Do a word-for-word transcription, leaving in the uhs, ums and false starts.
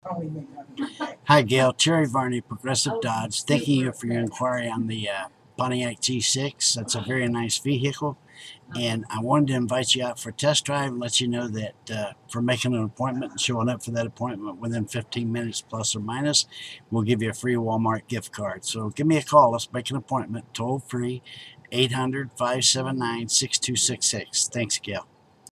Hi, Gail. Terry Varney, Progressive Dodge. Thanking you for your inquiry on the uh, Pontiac G six. That's a very nice vehicle. And I wanted to invite you out for a test drive and let you know that uh, for making an appointment and showing up for that appointment within fifteen minutes plus or minus, we'll give you a free Walmart gift card. So give me a call. Let's make an appointment. Toll free, eight hundred, five seven nine, six two six six. Thanks, Gail.